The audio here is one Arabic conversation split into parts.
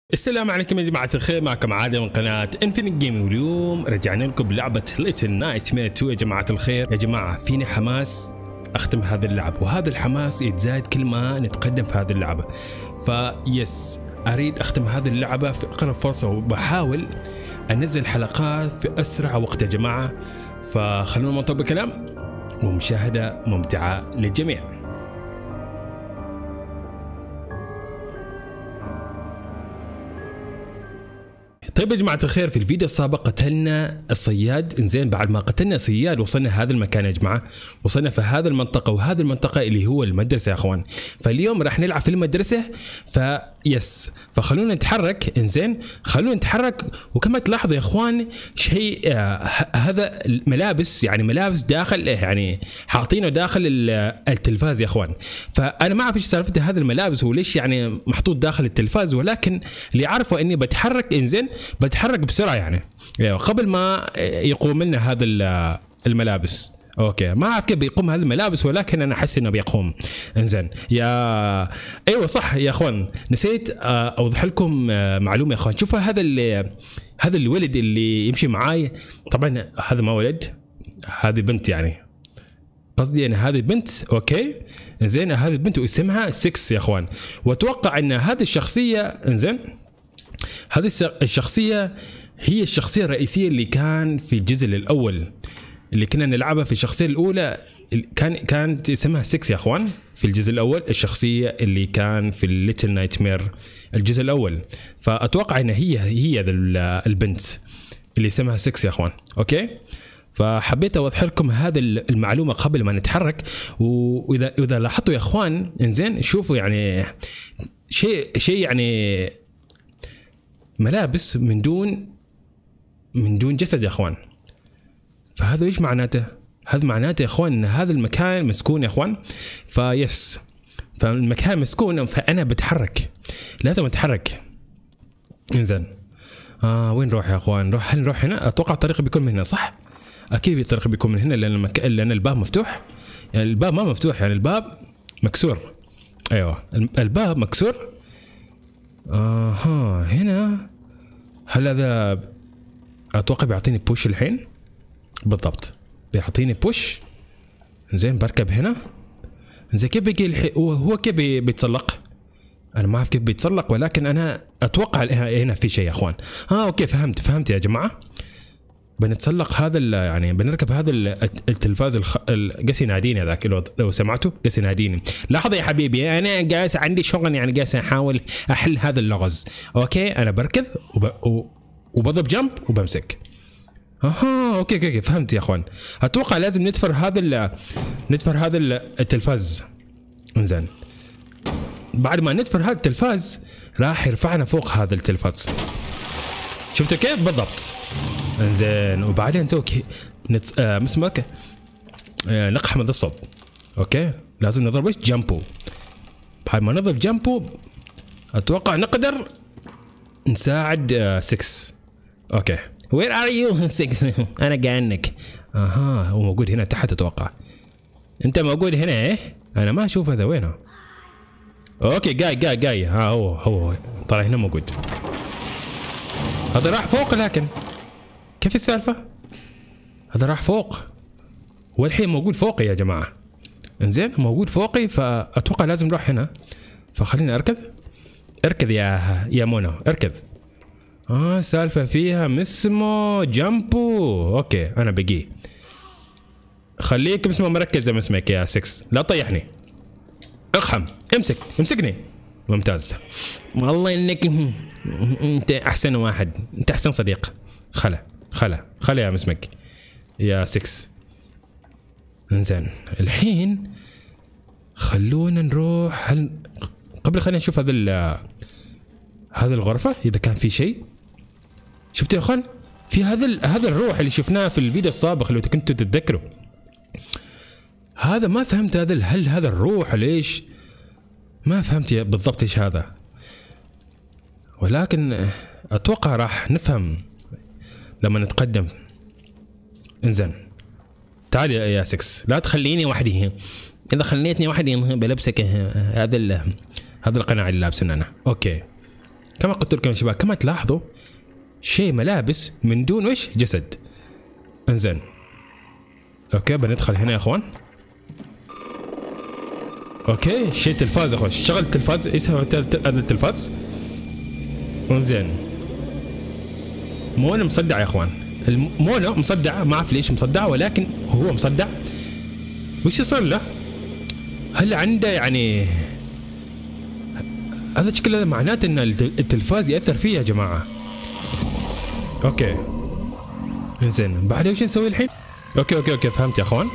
السلام عليكم يا جماعة الخير، معكم عادة من قناة انفينيت جيمنج، واليوم رجعنا لكم بلعبة ليتل نايتمير 2 يا جماعة الخير. يا جماعة فيني حماس اختم هذه اللعبة، وهذا الحماس يتزايد كل ما نتقدم في هذه اللعبة. فيس اريد اختم هذه اللعبة في اقرب فرصة، وبحاول انزل حلقات في اسرع وقت يا جماعة. فخلونا ما نطول بالكلام، ومشاهدة ممتعة للجميع. طيب يا جماعة الخير، في الفيديو السابق قتلنا الصياد. انزين، بعد ما قتلنا الصياد وصلنا هذا المكان يا جماعة، وصلنا في هذا المنطقة، وهذه المنطقة اللي هو المدرسة يا اخوان. فاليوم راح نلعب في المدرسة. فخلونا نتحرك. انزين، خلونا نتحرك. وكما تلاحظوا يا اخوان شيء هذا الملابس، يعني ملابس داخل، يعني حاطينه داخل التلفاز يا اخوان. فانا ما اعرف ايش سالفه هذا الملابس وليش يعني محطوط داخل التلفاز، ولكن اللي عارفه اني بتحرك. انزين، بتحرك بسرعه يعني قبل ما يقوم لنا هذا الملابس. اوكي، ما اعرف كيف بيقوم هذه الملابس، ولكن انا احس انه بيقوم. انزين ايوه صح يا اخوان، نسيت اوضح لكم معلومه يا اخوان. شوفوا هذا الولد اللي يمشي معاي، طبعا هذا ما ولد، هذه بنت، يعني قصدي ان هذه بنت. اوكي، انزين، هذه بنت واسمها 6 يا اخوان. واتوقع ان هذه الشخصيه، انزين، هذه الشخصيه هي الشخصيه الرئيسيه اللي كان في الجزء الاول اللي كنا نلعبها. في الشخصيه الاولى كانت اسمها 6 يا اخوان في الجزء الاول، الشخصيه اللي كان في ليتل نايتمير الجزء الاول. فاتوقع ان هي البنت اللي اسمها 6 يا اخوان. اوكي، فحبيت اوضح لكم هذا المعلومه قبل ما نتحرك. واذا لاحظتوا يا اخوان، انزين، شوفوا يعني شيء يعني ملابس من دون جسد يا اخوان. فهذا ايش معناته؟ هذا معناته يا اخوان ان هذا المكان مسكون يا اخوان. فالمكان مسكون، فانا بتحرك، لازم اتحرك. انزين، وين نروح يا اخوان؟ هل نروح هنا؟ اتوقع الطريق بيكون من هنا، صح؟ اكيد الطريق بيكون من هنا، لان الباب مفتوح. يعني الباب ما مفتوح، يعني الباب مكسور. ايوه، الباب مكسور. هنا. هل هذا اتوقع بيعطيني بوش الحين؟ بالضبط، بيعطيني بوش. زين، بركب هنا. زين، كيف بيجي هو كيف بيتسلق؟ انا ما اعرف كيف بيتسلق، ولكن انا اتوقع هنا في شيء يا اخوان. اوكي، فهمت يا جماعه. بنتسلق هذا، يعني بنركب هذا التلفاز. قاس يناديني هذاك، لو سمعتوا قاس يناديني. لاحظ يا حبيبي، انا جالس عندي شغل، يعني جالس احاول احل هذا اللغز. اوكي، انا بركض وبضرب جمب وبمسك. اوكي فهمت يا اخوان. اتوقع لازم نتفر هذا التلفاز. انزين، بعد ما نتفر هذا التلفاز راح يرفعنا فوق هذا التلفاز. شفتوا كيف بالضبط؟ انزين، وبعدين نسوي مسمك نقحم هذا الصوب. اوكي، لازم نضرب ايش؟ جامبو. بعد ما نضرب جامبو اتوقع نقدر نساعد 6. اوكي، وير ار يو 6؟ انا جاينك. هو موجود هنا تحت اتوقع. انت موجود هنا؟ ايه، انا ما اشوف هذا وينه. اوكي، جاي. هو طلع هنا موجود. هذا راح فوق، لكن كيف السالفه؟ هذا راح فوق، هو الحين موجود فوقي يا جماعه. انزين، موجود فوقي، فاتوقع لازم نروح هنا. فخليني اركض يا مونو، اركض. سالفه فيها مسمو جامبو. اوكي، انا بقي. خليك مسمو مركز زي ما اسمك يا 6، لا تطيحني. اقحم، امسكني. ممتاز، والله انك انت احسن واحد، انت احسن صديق. خلا يا مسمك يا 6. انزين، الحين خلونا نروح. خلينا نشوف هذا الغرفة اذا كان في شيء. شفتوا يا اخوان؟ في هذا الروح اللي شفناه في الفيديو السابق، لو كنتوا تتذكروا. هذا ما فهمت، هل هذا الروح ليش؟ ما فهمت بالضبط ايش هذا، ولكن اتوقع راح نفهم لما نتقدم. انزين، تعال يا 6، لا تخليني وحدي. اذا خليتني وحدي بلبسك هذا القناع اللي لابسه انا. اوكي، كما قلت لكم يا شباب، كما تلاحظوا شيء ملابس من دون وش جسد. انزين اوكي بندخل هنا يا اخوان. اوكي شيء تلفاز يا اخوان، شغل التلفاز. ايش سوى هذا التلفاز؟ انزين مونو مصدع يا اخوان، المونو مصدع، ما اعرف ليش مصدع، ولكن هو مصدع. وش يصير له؟ هل عنده يعني هذا شكله معناته ان التلفاز ياثر فيه يا جماعه. اوكي انزين بعدين وش نسوي الحين؟ اوكي فهمت يا اخوان.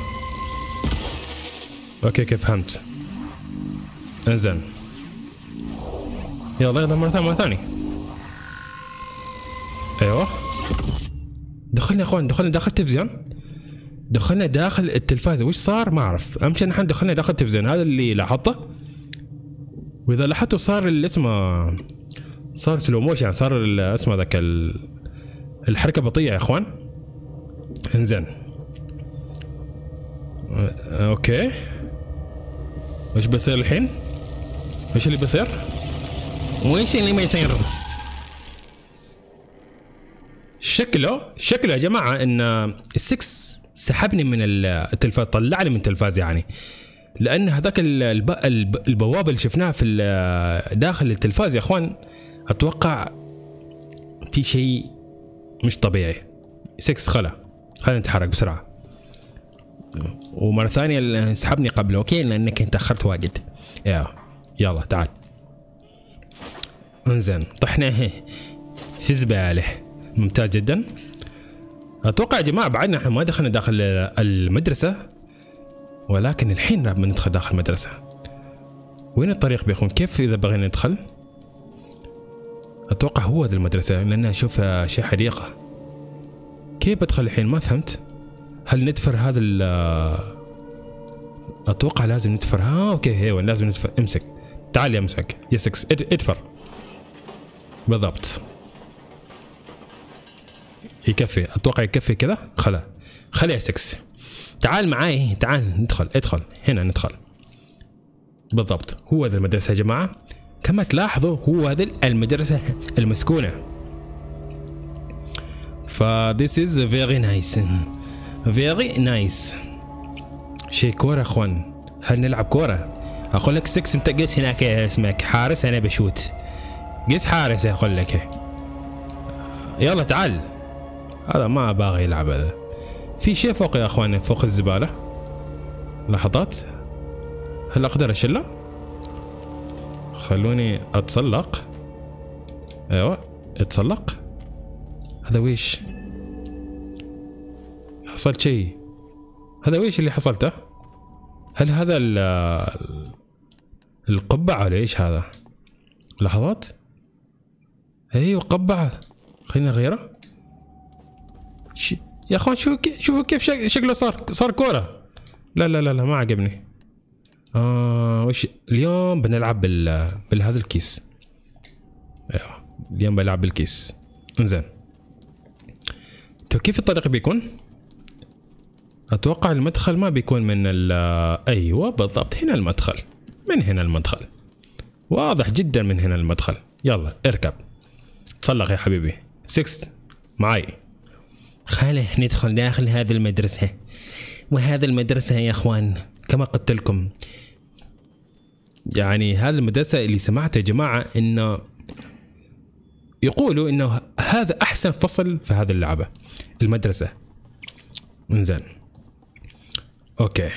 اوكي فهمت. انزين يلا مرة ثانية. ايوه دخلنا يا اخوان، دخلنا داخل التلفزيون، دخلنا داخل التلفاز. وش صار ما اعرف، اهم شيء نحن دخلنا داخل التلفزيون، هذا اللي لاحظته. واذا لاحظتوا صار اللي اسمه صار سلو موشن، صار اسمه ذاك الحركة بطيئة يا اخوان. انزين اوكي وش بيصير الحين؟ وش اللي بيصير؟ وش اللي ما يصير؟ شكله يا جماعة ان السكس سحبني من التلفاز، طلعني من التلفاز يعني، لان هذاك البوابة اللي شفناها في داخل التلفاز يا اخوان، اتوقع في شيء مش طبيعي. 6 خلينا نتحرك بسرعة. ومرة ثانية سحبني قبله اوكي، لانك انت تاخرت واجد. يلا تعال. انزين طحنا في زبالة، ممتاز جدا. اتوقع يا جماعة بعدنا احنا ما دخلنا داخل المدرسة، ولكن الحين لما ندخل داخل المدرسة وين الطريق بيكون؟ كيف اذا بغينا ندخل؟ اتوقع هو هذه المدرسة، لان اشوف شيء حديقة. كيف بدخل الحين؟ ما فهمت. هل ندفر هذا اتوقع لازم ندفر. اوكي ايوه لازم ندفر. امسك تعال يا مسك يا 6 ادفر بالضبط. يكفي اتوقع، يكفي كذا. خلا يا 6 تعال معاي، تعال ادخل هنا ندخل بالضبط. هو هذا المدرسة يا جماعة، كما تلاحظوا هو هذه المدرسة المسكونة. ف this is very nice. شيء كورة اخوان، هل نلعب كورة؟ اقول لك 6 انت قس هناك اسمك حارس، انا بشوت. قس حارس اقول لك. يلا تعال. هذا ما باغي يلعب. هذا في شيء فوق يا اخوان، فوق الزبالة. لحظات، هل اقدر اشله؟ خلوني اتسلق. ايوه اتسلق. هذا ويش؟ حصلت شيء. هذا ويش اللي حصلته؟ هل هذا القبعة ولا ايش هذا؟ لحظات. ايوه قبعة، خلينا نغيره. يا اخوان شوفوا كيف شكله صار كورة. لا ما عجبني. وش اليوم بنلعب بهذا الكيس. ايوه اليوم بلعب بالكيس. انزين كيف الطريق بيكون؟ اتوقع المدخل ما بيكون من ايوه بالضبط، هنا المدخل. من هنا المدخل، واضح جدا من هنا المدخل. يلا اركب تسلق يا حبيبي. 6 معاي. خلينا ندخل داخل هذه المدرسة. وهذه المدرسة يا اخوان كما قلت لكم، يعني هذه المدرسة اللي سمعت يا جماعة انه يقولوا انه هذا احسن فصل في هذه اللعبة، المدرسة. انزين اوكي،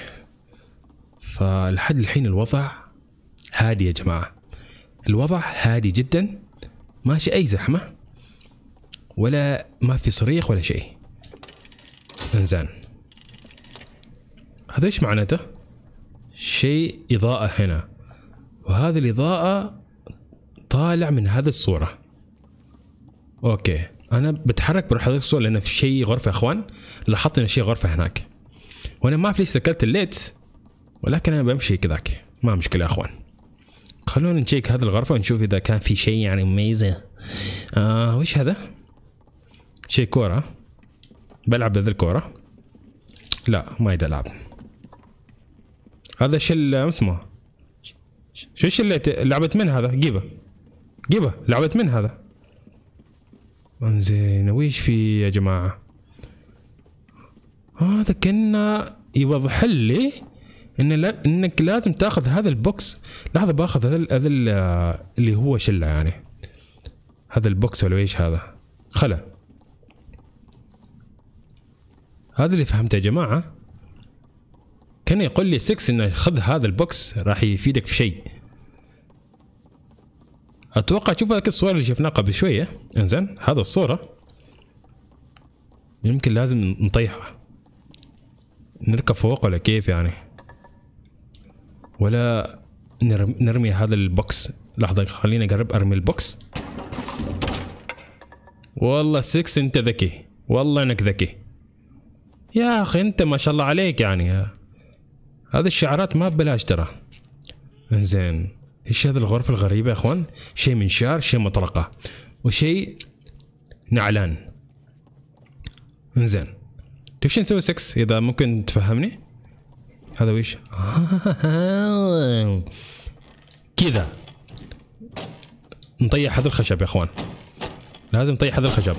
فلحد الحين الوضع هادي يا جماعة، الوضع هادي جدا، ماشي اي زحمة ولا ما في صريخ ولا شيء. انزين هذا ايش معناته؟ شيء اضاءة هنا، وهذه الاضاءة طالع من هذه الصورة. اوكي انا بتحرك بروح هذه الصورة لان في شيء غرفة يا اخوان، لاحظت ان شيء غرفة هناك، وانا ما اعرف ليش سكرت الليت، ولكن انا بمشي كذاك ما مشكلة يا اخوان. خلونا نشيك هذه الغرفة ونشوف اذا كان في شيء يعني مميزة. وش هذا؟ شيء كورة، بلعب بهذه الكورة. لا ما يقدر العب. هذا شو اسمه؟ شو اللي لعبت من هذا؟ جيبه لعبت من هذا. انزين ويش في يا جماعة؟ هذا كأنه يوضح لي انك لازم تاخذ هذا البوكس. لحظة باخذ هذا اللي هو شلة يعني. هذا البوكس ولا ايش هذا؟ خلا. هذا اللي فهمته يا جماعة. كان يقول لي 6 انه خذ هذا البوكس راح يفيدك في شيء. اتوقع شوف هذيك الصورة اللي شفناها قبل شوية. انزين هذا الصورة يمكن لازم نطيحها. نركب فوق ولا كيف يعني؟ ولا نرمي هذا البوكس. لحظة خليني اقرب ارمي البوكس. والله 6 انت ذكي، والله انك ذكي يا اخي، انت ما شاء الله عليك يعني. هذه الشعارات ما ببلاش ترى. انزين ايش هذه الغرفة الغريبة يا اخوان؟ شيء منشار، شيء مطرقة، وشيء نعلان. انزين وش نسوي 6 اذا ممكن تفهمني؟ هذا ويش؟ كذا نطيح هذا الخشب يا اخوان، لازم نطيح هذا الخشب.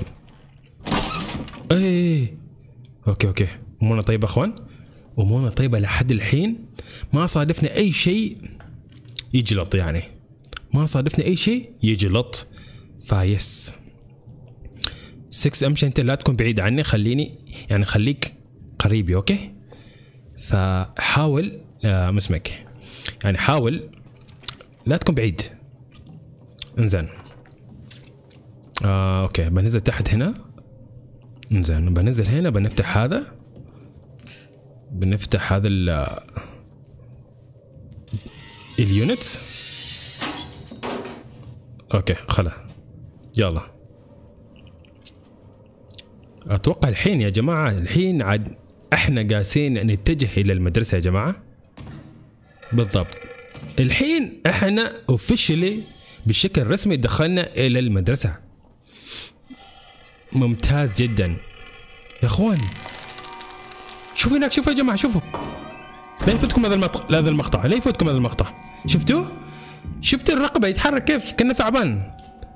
ايه اوكي امورنا طيبة يا اخوان، امورنا طيبة لحد الحين. ما صادفنا اي شيء يجلط يعني، ما صادفنا اي شيء يجلط. فايس 6 امشي، انت لا تكون بعيد عني، خليني يعني خليك قريبي اوكي. فحاول مسمك يعني، حاول لا تكون بعيد. انزين اوكي بنزل تحت هنا. انزين بنزل هنا، بنفتح هذا، بنفتح هذا اليونت. اوكي خلا يلا. اتوقع الحين يا جماعة، الحين عاد احنا قاسين نتجه الى المدرسة يا جماعة. بالضبط الحين احنا اوفيشلي بشكل رسمي دخلنا الى المدرسة. ممتاز جدا يا اخوان. شوفوا هناك، شوفوا يا جماعة، شوفوا. لا يفوتكم هذا المقطع، لا يفوتكم هذا المقطع. شفتوه؟ شفت الرقبة يتحرك كيف؟ كأنه ثعبان.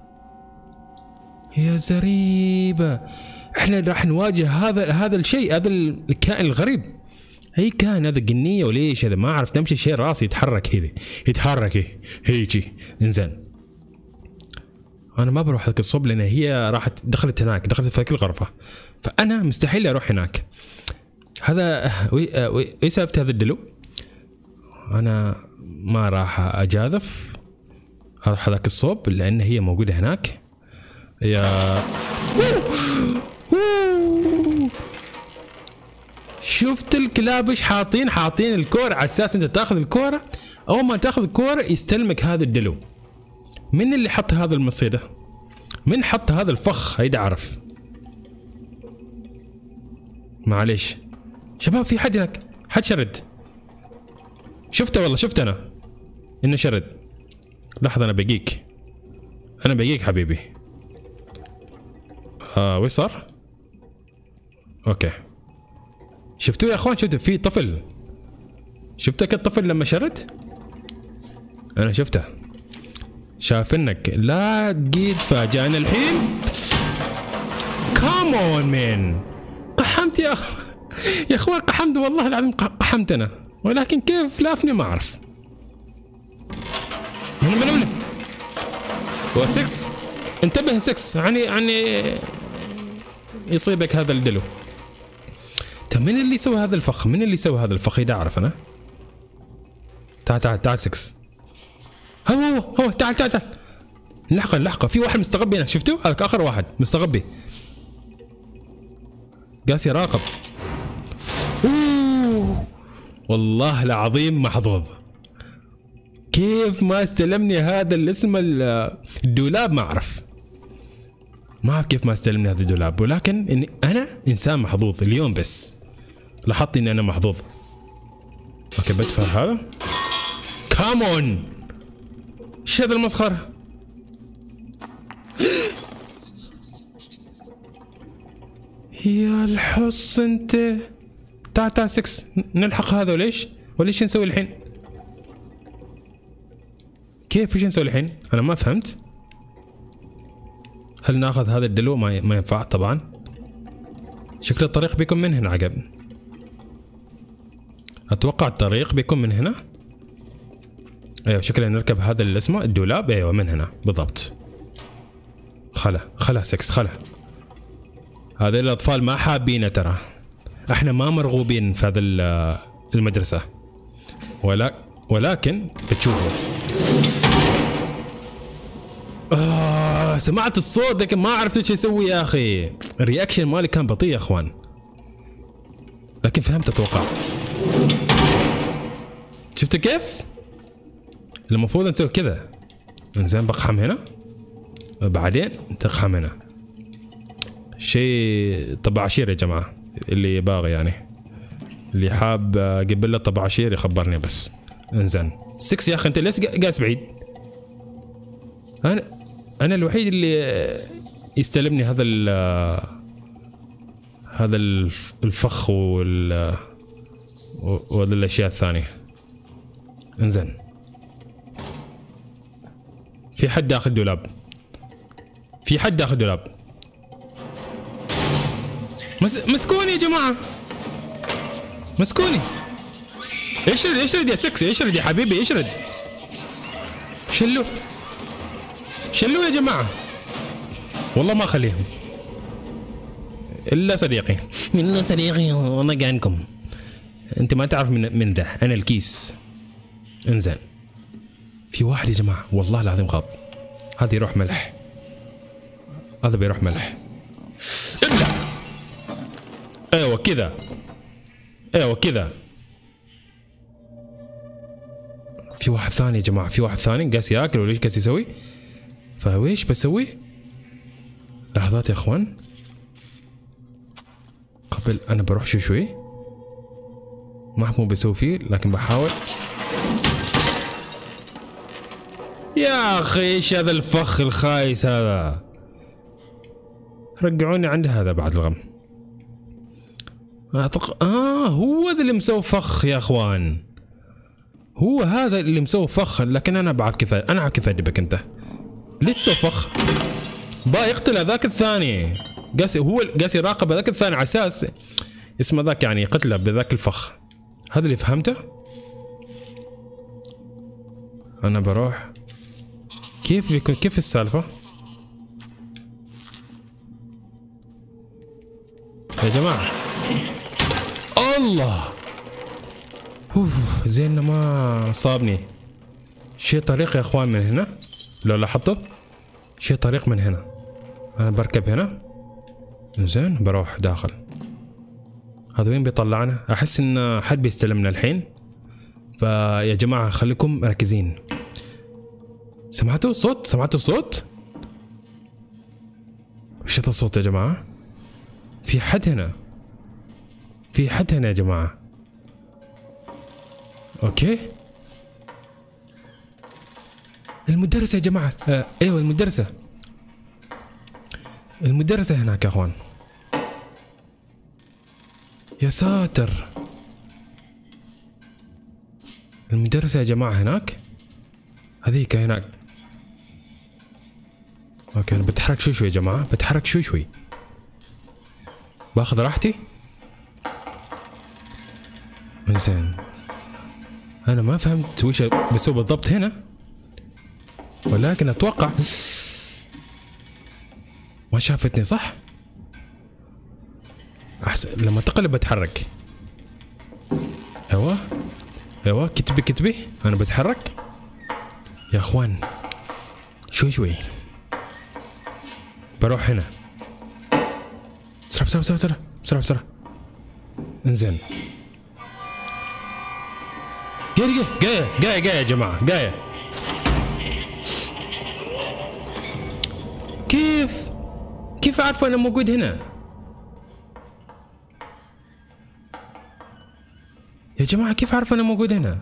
يا زريبة، احنا راح نواجه هذا الشيء، هذا الكائن الغريب. اي كان هذا جنية ولا ايش هذا؟ ما اعرف. تمشي شيء راسي يتحرك هذي، يتحرك هيجي. انزين انا ما بروح هذاك الصوب لان هي راحت دخلت هناك، دخلت في هذيك الغرفة، فانا مستحيل اروح هناك. هذا ايش سالفة هذا الدلو؟ انا ما راح اجازف اروح هذاك الصوب لان هي موجودة هناك. يا شفت الكلاب ايش حاطين الكورة على اساس انت تاخذ الكورة. اول ما تاخذ الكورة يستلمك هذا الدلو. من اللي حط هذا المصيدة؟ من حط هذا الفخ؟ هيدا عرف. معليش شباب، في حد هناك، حد شرد. شفته والله، شفت انا انه شرد. لحظة انا بقيك حبيبي. وش صار؟ اوكي شفتوه يا اخوان؟ شفتوا في طفل؟ شفتك الطفل لما شرد؟ انا شفته، شاف انك لا تقيد فاجأنا الحين. كامون مان، قحمت يا اخوان، قحمت والله العظيم، قحمت انا، ولكن كيف لافني ما اعرف. من هو 6 انتبه 6 يعني يصيبك هذا الدلو. طيب من اللي سوى هذا الفخ؟ من اللي سوى هذا الفخ؟ اذا اعرف انا. تعال 6. هو تعال لحقه. في واحد مستغبي هنا، شفتوه؟ هذاك اخر واحد مستغبي قاس يراقب. والله العظيم محظوظ. كيف ما استلمني هذا اللي اسمه الدولاب؟ ما اعرف كيف ما استلمني هذا الدولاب، ولكن إني انا انسان محظوظ اليوم، بس لاحظت اني انا محظوظ. اوكي بدفع هذا. كامون، ايش هذا المسخرة؟ يا الحص انت. تعال 6 نلحق هذا. وليش نسوي الحين؟ كيف ايش نسوي الحين؟ انا ما فهمت. هل ناخذ هذا الدلو؟ ما ينفع طبعا. شكل الطريق بيكون من هنا عقب. اتوقع الطريق بيكون من هنا. ايوه شكلنا نركب هذا اللي اسمه الدولاب. ايوه من هنا بالضبط. خلا 6 خلا. هذول الاطفال ما حابينه ترى. احنا ما مرغوبين في هذا المدرسة. ولكن بتشوفوا. سمعت الصوت لكن ما عرفت ايش اسوي يا اخي. الرياكشن مالي كان بطيء يا اخوان. لكن فهمت اتوقع. شفتوا كيف؟ المفروض نسوي كذا. انزين بقحم هنا. بعدين تقحم هنا. شيء طبعشير يا جماعة. اللي باغي يعني. اللي حاب اجيب له طبعشير يخبرني بس. انزين 6 يا اخي انت ليش قاس بعيد؟ انا الوحيد اللي يستلمني هذا الفخ وهذه الاشياء الثانيه. انزين في حد داخل دولاب. مسكوني يا جماعه. مسكوني. اشرد يا 6. اشرد يا حبيبي اشرد. شلوا يا جماعة. والله ما اخليهم الا صديقي. والله قعنكم. انت ما تعرف من ده. انا الكيس. انزين في واحد يا جماعة والله العظيم غاب. هذا يروح ملح. هذا بيروح ملح. ابلع. ايوه كذا. في واحد ثاني يا جماعة. في واحد ثاني قاس ياكل ولا ايش قاس يسوي؟ فويش بسوي؟ لحظات يا اخوان. قبل انا بروح شوي. ما اعرف مو بسوي فيه لكن بحاول. يا اخي ايش هذا الفخ الخايس هذا؟ رجعوني عند هذا بعد الغم. هو ذا اللي مسوي فخ يا اخوان. هو هذا اللي مسوي فخ. لكن انا بعرف كيف ادبك انت. ليه تسوي فخ؟ با يقتل هذاك الثاني. قاس يراقب هذاك الثاني على اساس اسمه ذاك يعني يقتله بذاك الفخ. هذا اللي فهمته. انا بروح. كيف بيكون؟ كيف السالفة يا جماعة؟ الله. زين ما صابني. شي طريق يا اخوان من هنا. لو لاحظتوا شي طريق من هنا. انا بركب هنا. زين بروح داخل. هذا وين بيطلعنا؟ احس ان حد بيستلمنا الحين. فيا جماعة خليكم مركزين. سمعتوا الصوت؟ وش هذا الصوت يا جماعة؟ في حد هنا يا جماعة. اوكي المدرسة يا جماعة. ايوه المدرسة هناك يا اخوان. يا ساتر. المدرسة يا جماعة هناك. هذيك هناك. اوكي انا بتحرك شوي يا جماعة. بتحرك شوي. باخذ راحتي. زين انا ما فهمت وش بسوي بالضبط هنا. ولكن اتوقع ما شافتني صح؟ احسن لما تقلب بتحرك. ايوه كتبي انا بتحرك يا اخوان. شوي بروح هنا. بسرعة. انزين جاية يا جماعة. جاية. كيف عارفة انا موجود هنا يا جماعة؟ كيف عارفة انا موجود هنا؟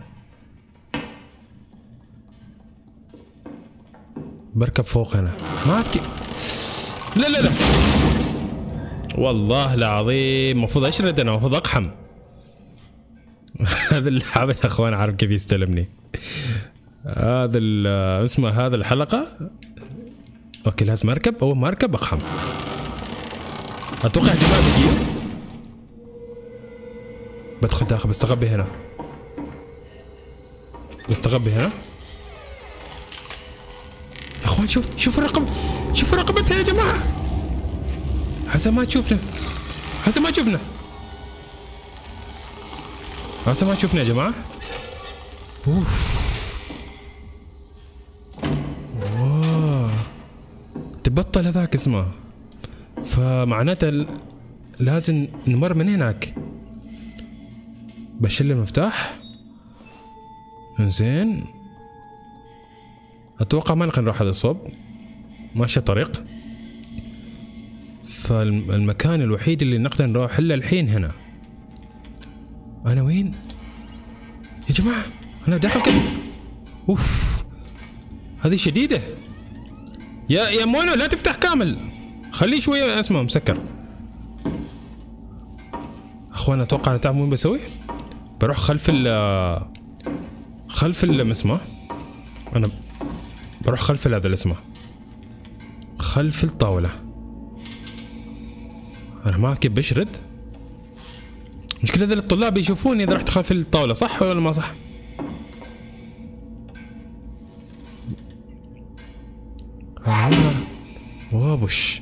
بركب فوق هنا. ما اعرف كيف. لا والله العظيم المفروض اشرد. انا المفروض اقحم. هذا اللعبة يا اخوان عارف كيف يستلمني. هذا اسمه هذا الحلقة اوكي لازم اركب، اول ما اركب اقحم. اتوقع جماعة بيجي بدخل داخل، بستخبي هنا. بستخبي هنا. يا اخوان شوفوا الرقم، شوفوا رقبتها يا جماعة. حسن ما تشوفنا، حسن ما تشوفنا، حسن ما تشوفنا يا جماعة. اوف واو، تبطل هذاك اسمه، فمعناته لازم نمر من هناك. بشيل المفتاح. زين اتوقع ما نقدر نروح هذا الصوب، ماشي طريق. فالمكان الوحيد اللي نقدر نروح له الحين هنا. انا وين يا جماعة؟ انا داخل كذا. اوف هذه شديدة. يا مونو لا تفتح كامل، خليه شوية اسمه مسكر. اخوان اتوقع انا تعرف وين بسوي؟ بروح خلف اسمه، انا بروح خلف هذا اللي اسمه، خلف الطاولة. انا ما كيف بشرد. مشكلة هذول الطلاب يشوفوني اذا رحت خلف الطاولة، صح ولا ما صح؟ وابش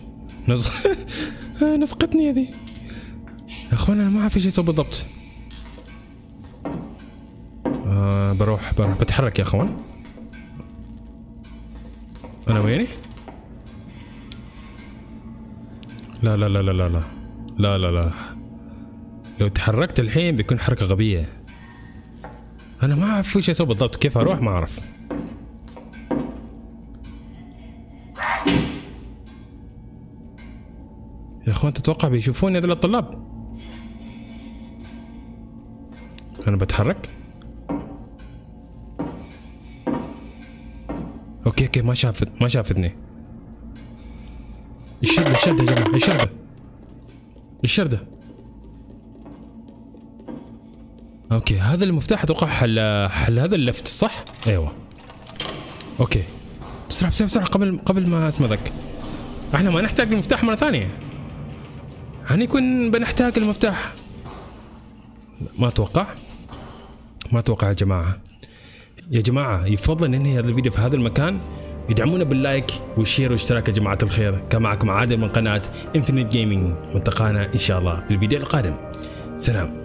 نسقتني هذي. يا اخوان انا ما اعرف ايش اسوي بالضبط. بروح بتحرك يا اخوان. انا ويني؟ لا لا لا لا لا لا لا لا لا، لو تحركت الحين بيكون حركة غبية. انا ما اعرف ايش اسوي بالضبط، كيف اروح ما اعرف. يا اخوان تتوقع بيشوفوني هذول الطلاب؟ انا بتحرك. اوكي ما شافتني. الشردة يا جماعة، الشردة. اوكي هذا المفتاح اتوقع حل هذا اللفت صح؟ ايوه. اوكي بسرعة قبل ما اسمه ذاك. احنا ما نحتاج المفتاح مرة ثانية. هنكون بنحتاج المفتاح. ما اتوقع يا جماعة. يا جماعة يفضل ننهي هذا الفيديو في هذا المكان. يدعمونا باللايك والشير والاشتراك يا جماعة الخير. كان معكم عادل من قناة انفينيت جيمنج، والتقانا ان شاء الله في الفيديو القادم. سلام.